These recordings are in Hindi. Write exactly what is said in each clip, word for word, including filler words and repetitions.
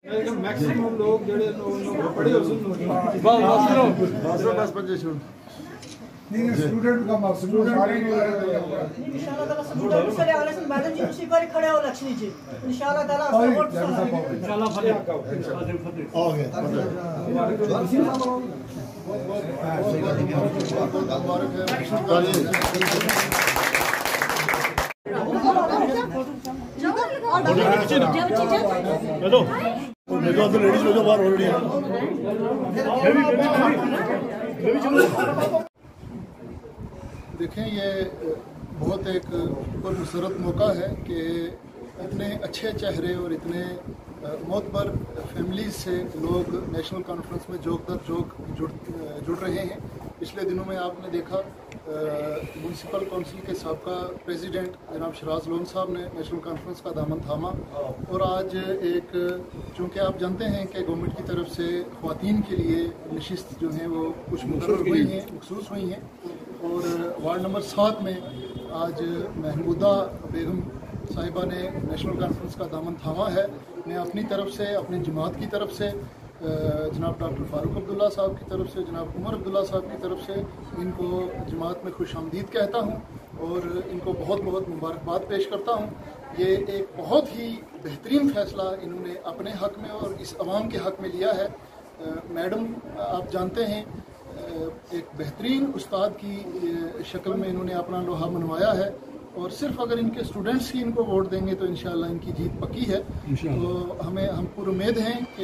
मैक्सिमम लोग जेडे पढ़े हो सुन बस पंजे छोड़ नहीं स्टूडेंट का मार्क्स स्टूडेंट इंशाल्लाह ताला स्टूडेंट से आले से मैडम जी उसी पर खड़े हो लक्ष्मी जी इंशाल्लाह ताला सपोर्ट इंशाल्लाह फतेह हो गया हेलो देखो तो लेडीज लोग बाहर ऑलरेडी है। देखें ये बहुत एक पुरमसरत मौका है कि इतने अच्छे चेहरे और इतने मोतबर फैमिलीज से लोग नेशनल कॉन्फ्रेंस में जोक दर जोक जुड़ जुड़ रहे हैं। पिछले दिनों में आपने देखा म्यूनसिपल काउंसिल के साबका प्रेसिडेंट जनाब शराज लोन साहब ने नेशनल कॉन्फ्रेंस का दामन थामा और आज एक चूँकि आप जानते हैं कि गवर्नमेंट की तरफ से ख़वातीन के लिए नशिस्त जो हैं वो कुछ मुकर्रर हुई हैं मखसूस हुई हैं और वार्ड नंबर सात में आज महमूदा बेगम साहिबा ने नेशनल कॉन्फ्रेंस का दामन थामा है। मैं अपनी तरफ से अपनी जमात की तरफ से जनाब डॉक्टर फारूक अब्दुल्ला साहब की तरफ से जनाब उमर अब्दुल्ला साहब की तरफ से इनको जमात में खुश आमदीद कहता हूँ और इनको बहुत बहुत मुबारकबाद पेश करता हूँ। ये एक बहुत ही बेहतरीन फ़ैसला इन्होंने अपने हक़ में और इस अवाम के हक़ में लिया है। मैडम आप जानते हैं एक बेहतरीन उस्ताद की शक्ल में इन्होंने अपना लोहा मनवाया है और सिर्फ अगर इनके स्टूडेंट्स ही इनको वोट देंगे तो इंशाल्लाह इनकी जीत पक्की है। तो हमें हम पूरी उम्मीद हैं कि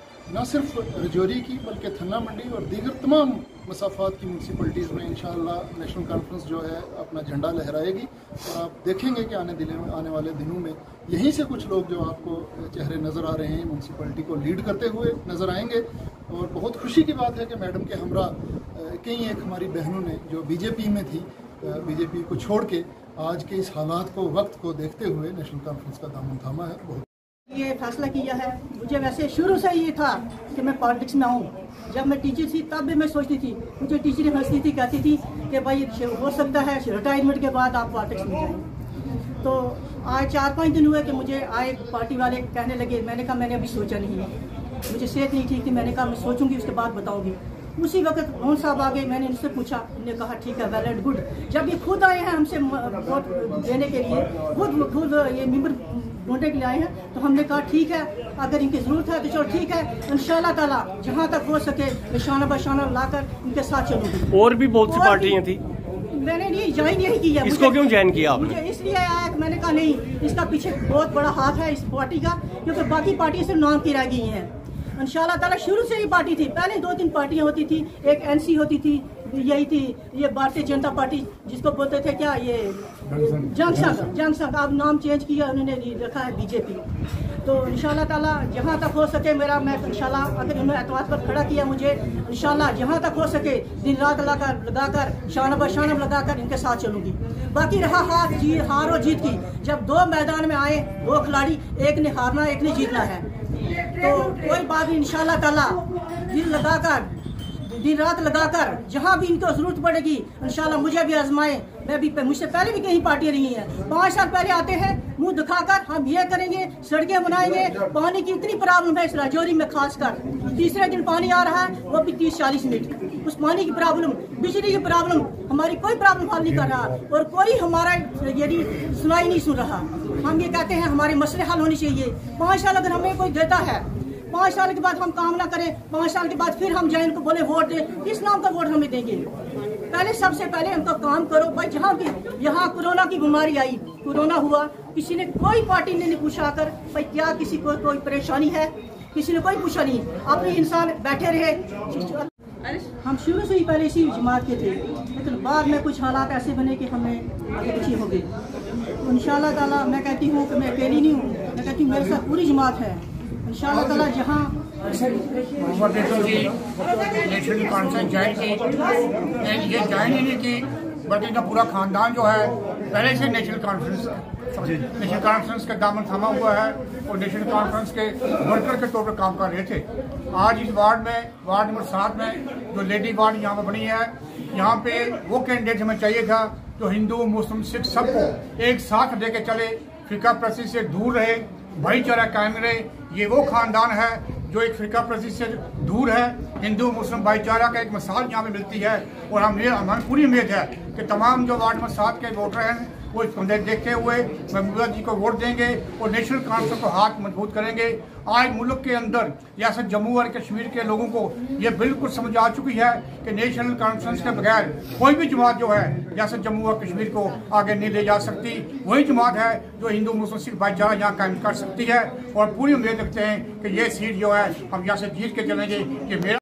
न सिर्फ रजौरी की बल्कि थन्ना मंडी और दीगर तमाम मसाफात की म्यूनसिपलिटीज़ में इंशाल्लाह नेशनल कॉन्फ्रेंस जो है अपना झंडा लहराएगी और आप देखेंगे कि आने दिनों में आने वाले दिनों में यहीं से कुछ लोग जो आपको चेहरे नज़र आ रहे हैं म्यूनसिपलिटी को लीड करते हुए नज़र आएंगे। और बहुत खुशी की बात है कि मैडम के हमरा कई एक हमारी बहनों ने जो बीजेपी में थी बीजेपी को छोड़ के आज के इस हालात को वक्त को देखते हुए नेशनल कॉन्फ्रेंस का दामन थामा है। बहुत ये फैसला किया है। मुझे वैसे शुरू से ये था कि मैं पॉलिटिक्स में आऊँ। जब मैं टीचर थी तब भी मैं सोचती थी, मुझे टीचरें हंसती थी, कहती थी कि भाई हो सकता है रिटायरमेंट के बाद आप पॉलिटिक्स में जाएं। तो आज चार पाँच दिन हुए कि मुझे आए पार्टी वाले कहने लगे। मैंने कहा मैंने अभी सोचा नहीं है, मुझे सेहत नहीं ठीक थी। मैंने कहा मैं सोचूंगी उसके बाद बताऊंगी। उसी वक्त मोहन साहब आ गए। मैंने इनसे पूछा, इन्होंने कहा ठीक है वेल एंड गुड। जब ये खुद आए हैं हमसे वोट देने के लिए, खुद खुद ये मेंबर ढूंढने के लिए आए हैं, तो हमने कहा ठीक है अगर इनकी जरूरत है तो चलो ठीक है इंशाल्लाह ताला जहाँ तक हो सके निशाना बशाना लाकर इनके साथ चलूंगी। और भी बहुत सी पार्टियां थी, मैंने नहीं ज्वाइन यही किया। इसको क्यों ज्वाइन किया आपने? मुझे इसलिए आया कि मैंने कहा नहीं इसका पीछे बहुत बड़ा हाथ है इस पार्टी का, क्योंकि बाकी पार्टियां सिर्फ नाम की रह गई हैं। इंशाल्लाह ताला शुरू से ही पार्टी थी। पहले दो तीन पार्टियां होती थी, एक एनसी होती थी, यही थी ये भारतीय जनता पार्टी जिसको बोलते थे क्या ये जंग संघ जंग संघ। अब नाम चेंज किया उन्होंने, रखा है बीजेपी। तो इंशाल्लाह ताला जहां तक हो सके मेरा मैं इंशाल्लाह अगर उन्होंने एतवार पर खड़ा किया मुझे इंशाल्लाह जहां तक हो सके दिन रात लगाकर लगाकर शान ब शान लगाकर इनके साथ चलूंगी। बाकी रहा हार जीत हार और जीत की, जब दो मैदान में आए दो खिलाड़ी, एक ने हारना एक ने जीतना है, तो कोई बात नहीं इंशाल्लाह ताला दिल लगाकर दिन रात लगाकर जहाँ भी इनको जरूरत पड़ेगी इंशाल्लाह मुझे भी आजमाए। मैं भी मुझसे पहले भी कई पार्टियां रही हैं। पाँच साल पहले आते हैं मुंह दिखाकर हम ये करेंगे, सड़कें बनाएंगे। पानी की इतनी प्रॉब्लम है इस राजौरी में, खासकर तीसरे दिन पानी आ रहा है वो भी तीस चालीस मिनट। उस पानी की प्रॉब्लम, बिजली की प्रॉब्लम, हमारी कोई प्रॉब्लम हल नहीं कर रहा और कोई हमारा यदि सुनाई नहीं सुन रहा। हम ये कहते हैं हमारे मसले हल होने चाहिए। पाँच साल अगर हमें कोई देता है, पाँच साल के बाद हम काम ना करें, पाँच साल के बाद फिर हम जाए इनको बोले वोट दे, किस नाम का वोट हमें देंगे? पहले सबसे पहले हमको काम करो भाई। जहाँ भी यहाँ कोरोना की बीमारी आई, कोरोना हुआ, किसी ने कोई पार्टी ने नहीं पूछा कर भाई क्या किसी को कोई परेशानी है, किसी ने कोई पूछा नहीं। अपने इंसान बैठे रहे। हम शुरू से ही पहले इसी जमात के थे, लेकिन बाद में कुछ हालात ऐसे बने कि हमें आगे पीछे हो गए। इंशाल्लाह ताला मैं कहती हूँ कि मैं अकेली नहीं हूँ, मैं कहती हूँ मेरे साथ पूरी जमात है। इंशाल्लाह ताला जहाँ नेशनल कॉन्फ्रेंस ज्वाइन की, ये ज्वाइन ही नहीं की बल्कि इनका पूरा खानदान जो है पहले से नेशनल कॉन्फ्रेंस नेशनल कॉन्फ्रेंस का दामन थामा हुआ है और नेशनल कॉन्फ्रेंस के वर्कर के तौर पर काम कर रहे थे। आज इस वार्ड में, वार्ड नंबर सात में जो लेडी वार्ड यहाँ पर बनी है, यहाँ पे वो कैंडिडेट हमें चाहिए था जो हिंदू मुस्लिम सिख सबको एक साथ लेके चले, फिका प्रसी से दूर रहे, भाईचारा कायम रहे, ये वो खानदान है जो एक फिरका प्रस्ती से दूर है। हिंदू मुस्लिम भाईचारा का एक मिसाल यहाँ पे मिलती है और हम हमें पूरी उम्मीद है कि तमाम जो वार्ड में सात के वोटर हैं वो देखते हुए महबूबा जी को वोट देंगे और नेशनल कॉन्फ्रेंस को हाथ मजबूत करेंगे। आज मुल्क के अंदर रियासत जम्मू और कश्मीर के लोगों को ये बिल्कुल समझ आ चुकी है कि नेशनल कॉन्फ्रेंस के बगैर कोई भी जमात जो है रियासत जम्मू और कश्मीर को आगे नहीं ले जा सकती। वही जमात है जो हिंदू मुस्लिम सिख भाईचारा यहाँ कायम कर सकती है और पूरी उम्मीद रखते हैं कि ये सीट जो है हम यहाँ से जीत के चलेंगे कि मेरा